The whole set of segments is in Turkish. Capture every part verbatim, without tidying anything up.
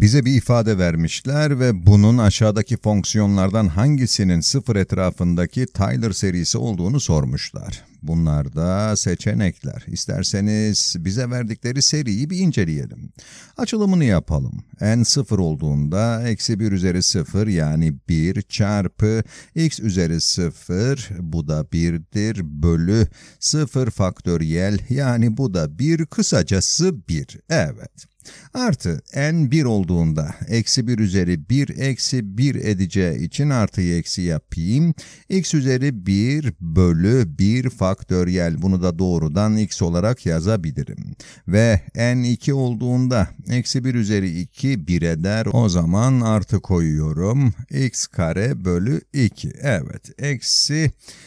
Bize bir ifade vermişler ve bunun aşağıdaki fonksiyonlardan hangisinin sıfır etrafındaki Taylor serisi olduğunu sormuşlar. Bunlar da seçenekler. İsterseniz bize verdikleri seriyi bir inceleyelim. Açılımını yapalım. N sıfır olduğunda eksi bir üzeri sıfır yani bir çarpı x üzeri sıfır, bu da birdir, bölü sıfır faktöriyel yani bu da bir, kısacası bir. Evet. Artı n bir olduğunda eksi bir üzeri bir eksi bir edeceği için artıyı eksi yapayım. X üzeri bir bölü bir faktöriyel, bunu da doğrudan x olarak yazabilirim. Ve n iki olduğunda eksi bir üzeri iki bir eder, o zaman artı koyuyorum. X kare bölü iki. Evet, eksi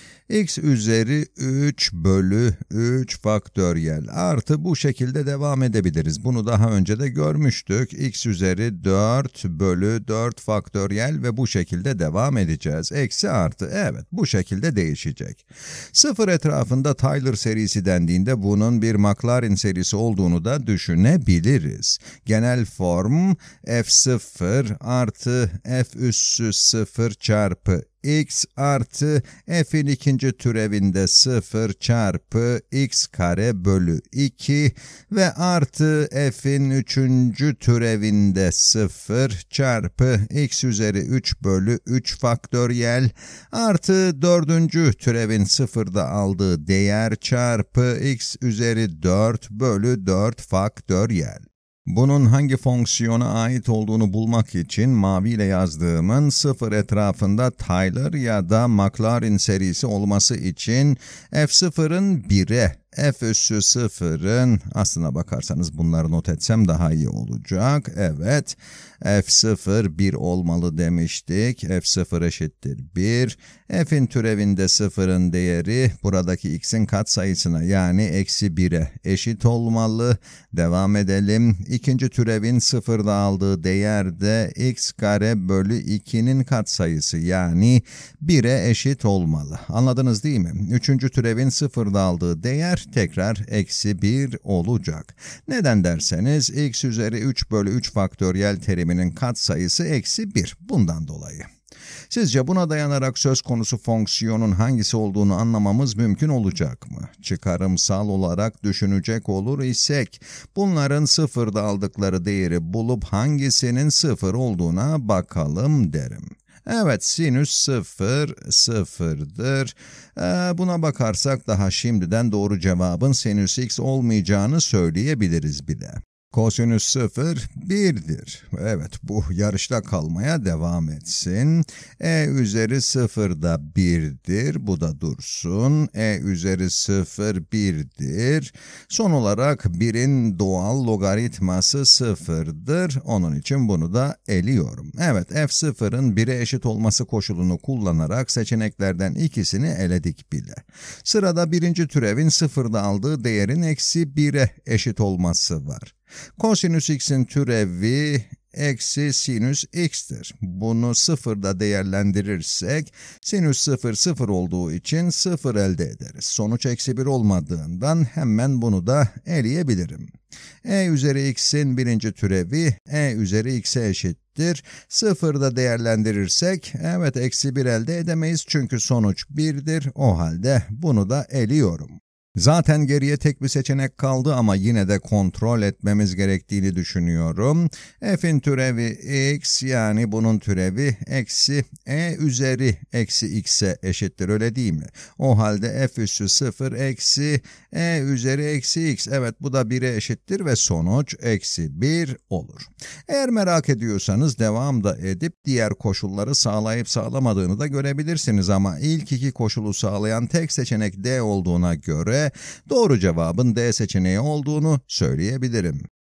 x üzeri üç bölü üç faktöriyel artı bu şekilde devam edebiliriz. Bunu daha önce de görmüştük. X üzeri dört bölü dört faktöriyel ve bu şekilde devam edeceğiz. Eksi artı, evet, bu şekilde değişecek. Sıfır etrafında Taylor serisi dendiğinde bunun bir Maclaurin serisi olduğunu da düşünebiliriz. Genel form f sıfır artı f üssü sıfır çarpı x artı f'in ikinci türevinde sıfır çarpı x kare bölü iki ve artı f'in üçüncü türevinde sıfır çarpı x üzeri üç bölü üç faktöriyel artı dördüncü türevin sıfırda aldığı değer çarpı x üzeri dört bölü dört faktöriyel. Bunun hangi fonksiyona ait olduğunu bulmak için maviyle yazdığımın sıfır etrafında Taylor ya da Maclaurin serisi olması için f sıfırın bire, f üssü sıfırın, aslına bakarsanız bunları not etsem daha iyi olacak. Evet, f sıfır bir olmalı demiştik. f sıfır eşittir bir. F'in türevinde sıfırın değeri buradaki x'in katsayısına yani eksi bire eşit olmalı. Devam edelim. İkinci türevin sıfırda aldığı değer de x kare bölü iki'nin katsayısı yani bire eşit olmalı. Anladınız değil mi? Üçüncü türevin sıfırda aldığı değer tekrar eksi bir olacak. Neden derseniz x üzeri üç bölü üç faktöriyel teriminin katsayısı eksi bir. Bundan dolayı. Sizce buna dayanarak söz konusu fonksiyonun hangisi olduğunu anlamamız mümkün olacak mı? Çıkarımsal olarak düşünecek olur isek, bunların sıfırda aldıkları değeri bulup hangisinin sıfır olduğuna bakalım derim. Evet, sinüs sıfır, sıfırdır. Ee, buna bakarsak daha şimdiden doğru cevabın sinüs x olmayacağını söyleyebiliriz bile. Kosinüs sıfır, birdir. Evet, bu yarışta kalmaya devam etsin. E üzeri sıfır da birdir. Bu da dursun. E üzeri sıfır, birdir. Son olarak birin doğal logaritması sıfırdır. Onun için bunu da eliyorum. Evet, f sıfırın bire eşit olması koşulunu kullanarak seçeneklerden ikisini eledik bile. Sırada birinci türevin sıfırda aldığı değerin eksi bire eşit olması var. Kosinüs x'in türevi eksi sinüs x'tir. Bunu sıfırda değerlendirirsek, sinüs sıfır, sıfır olduğu için sıfır elde ederiz. Sonuç eksi bir olmadığından hemen bunu da eleyebilirim. E üzeri x'in birinci türevi e üzeri x'e eşittir. Sıfırda değerlendirirsek, evet, eksi bir elde edemeyiz çünkü sonuç birdir. O halde bunu da eliyorum. Zaten geriye tek bir seçenek kaldı ama yine de kontrol etmemiz gerektiğini düşünüyorum. F'in türevi x yani bunun türevi eksi e üzeri eksi x'e eşittir, öyle değil mi? O halde f üssü sıfır eksi e üzeri eksi x. Evet, bu da bire eşittir ve sonuç eksi bir olur. Eğer merak ediyorsanız devam da edip diğer koşulları sağlayıp sağlamadığını da görebilirsiniz ama ilk iki koşulu sağlayan tek seçenek D olduğuna göre doğru cevabın D seçeneği olduğunu söyleyebilirim.